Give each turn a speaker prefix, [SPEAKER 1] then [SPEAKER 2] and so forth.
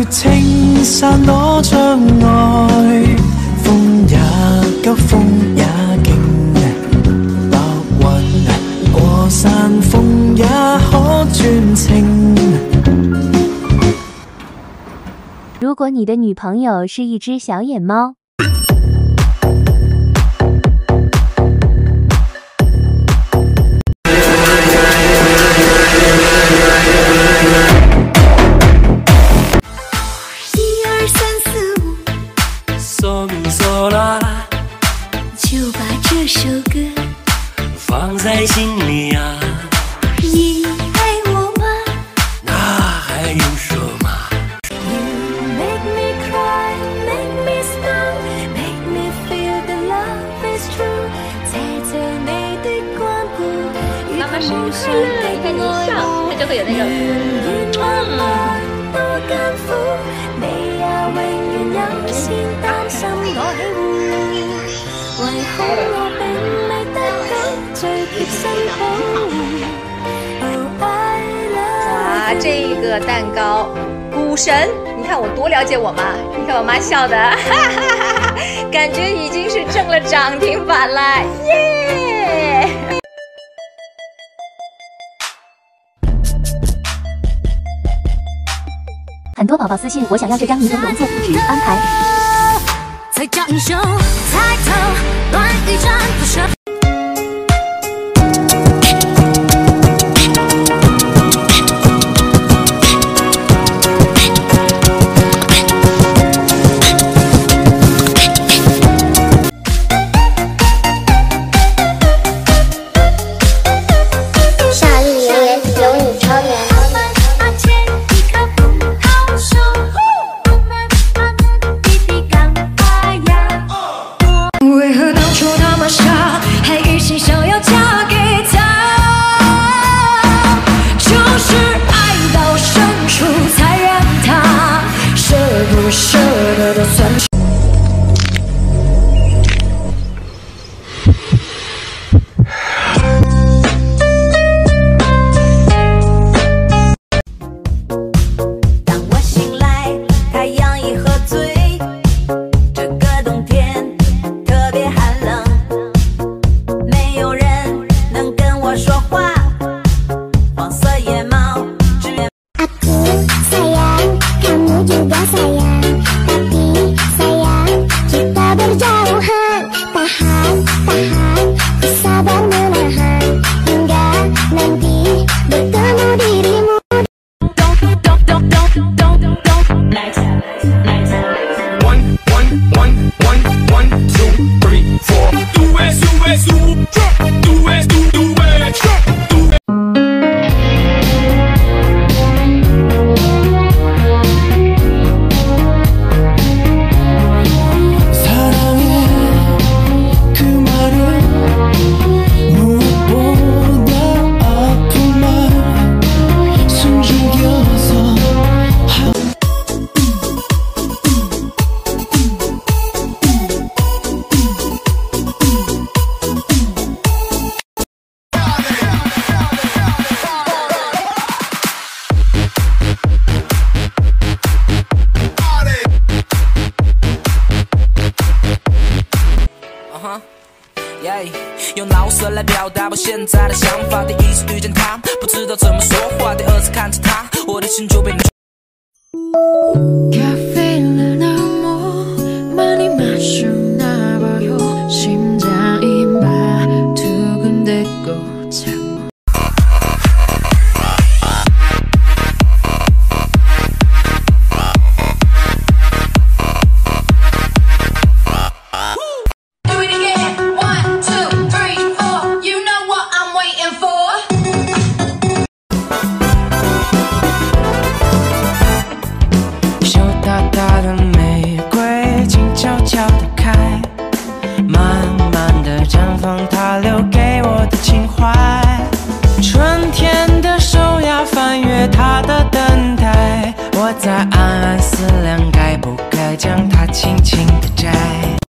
[SPEAKER 1] 青山攞障礙，風也急，風也勁，白雲過山峰也可專情。
[SPEAKER 2] 如果你的女朋友是一只小野猫。
[SPEAKER 3] 就把这首歌
[SPEAKER 4] 放在心里呀、啊。
[SPEAKER 3] 你爱我吗？
[SPEAKER 4] 那还用说吗
[SPEAKER 3] You make me cry, make me smile, make me feel the love is true。猜测你的光顾，
[SPEAKER 5] 妈妈生日快乐！你看你一笑，它就会有那个
[SPEAKER 3] 多艱苦，你也永遠有先擔心我起鬨。 為何我並未得到最貼身保護？
[SPEAKER 5] 哇，这个蛋糕，股神，你看我多了解我妈，你看我妈笑的，哈哈哈哈，感觉已经是挣了涨停板了，耶！
[SPEAKER 2] 很多宝宝私信我想要这张尼龙龙做壁纸安排。
[SPEAKER 3] 才叫英雄，抬头乱一阵不舍。
[SPEAKER 6] 用老色来表达我现在的想法。第一次遇见他，不知道怎么说话；第二次看着他，我的心就被你。
[SPEAKER 3] 카페를 너무 많이 마셨나 봐요. 심장이 막 두근대고 자꾸.